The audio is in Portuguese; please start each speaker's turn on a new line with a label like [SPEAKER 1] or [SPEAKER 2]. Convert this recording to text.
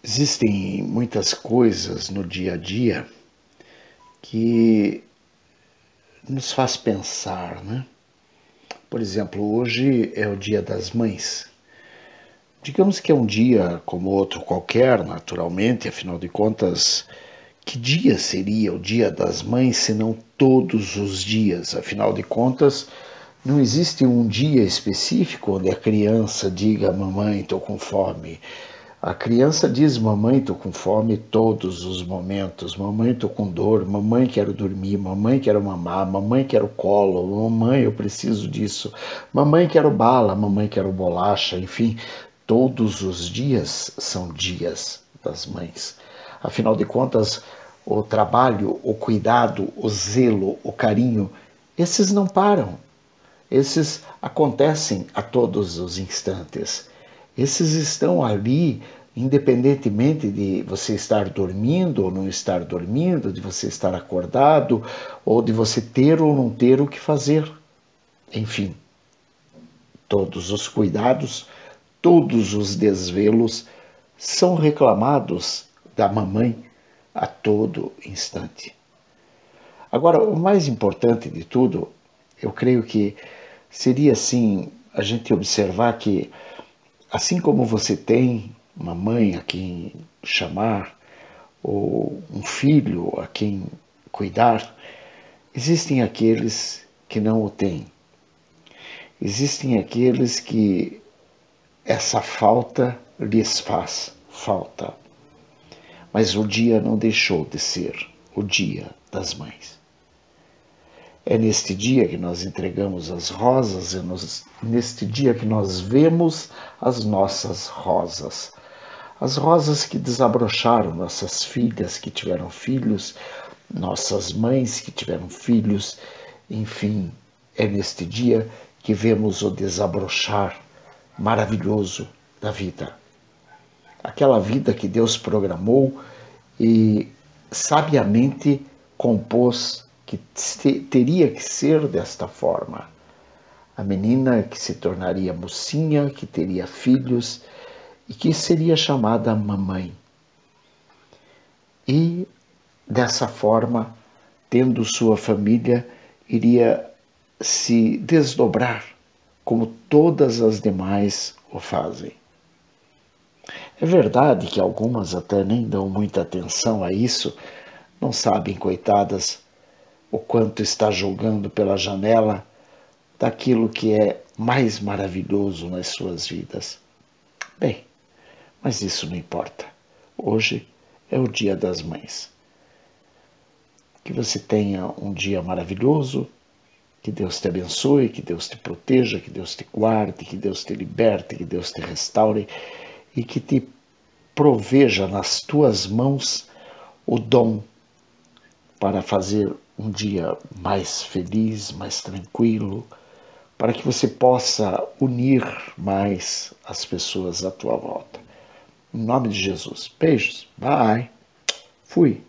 [SPEAKER 1] Existem muitas coisas no dia a dia que nos faz pensar, né? Por exemplo, hoje é o Dia das Mães. Digamos que é um dia como outro qualquer, naturalmente, afinal de contas, que dia seria o Dia das Mães se não todos os dias? Afinal de contas, não existe um dia específico onde a criança diga: mamãe, estou com fome. A criança diz: mamãe, estou com fome todos os momentos. Mamãe, estou com dor. Mamãe, quero dormir. Mamãe, quero mamar. Mamãe, quero colo. Mamãe, eu preciso disso. Mamãe, quero bala. Mamãe, quero bolacha. Enfim, todos os dias são dias das mães. Afinal de contas, o trabalho, o cuidado, o zelo, o carinho, esses não param. Esses acontecem a todos os instantes. Esses estão ali, independentemente de você estar dormindo ou não estar dormindo, de você estar acordado, ou de você ter ou não ter o que fazer. Enfim, todos os cuidados, todos os desvelos são reclamados da mamãe a todo instante. Agora, o mais importante de tudo, eu creio que seria assim a gente observar que, assim como você tem uma mãe a quem chamar, ou um filho a quem cuidar, existem aqueles que não o têm. Existem aqueles que essa falta lhes faz falta. Mas o dia não deixou de ser o Dia das Mães. É neste dia que nós entregamos as rosas, é neste dia que nós vemos as nossas rosas. As rosas que desabrocharam, nossas filhas que tiveram filhos, nossas mães que tiveram filhos, enfim, é neste dia que vemos o desabrochar maravilhoso da vida. Aquela vida que Deus programou e sabiamente compôs que teria que ser desta forma. A menina que se tornaria mocinha, que teria filhos e que seria chamada mamãe. E dessa forma, tendo sua família, iria se desdobrar como todas as demais o fazem. É verdade que algumas até nem dão muita atenção a isso, não sabem, coitadas, o quanto está julgando pela janela daquilo que é mais maravilhoso nas suas vidas. Bem, mas isso não importa. Hoje é o Dia das Mães. Que você tenha um dia maravilhoso, que Deus te abençoe, que Deus te proteja, que Deus te guarde, que Deus te liberte, que Deus te restaure e que te proveja nas tuas mãos o dom para fazer um dia mais feliz, mais tranquilo, para que você possa unir mais as pessoas à tua volta. Em nome de Jesus. Beijos. Bye. Fui.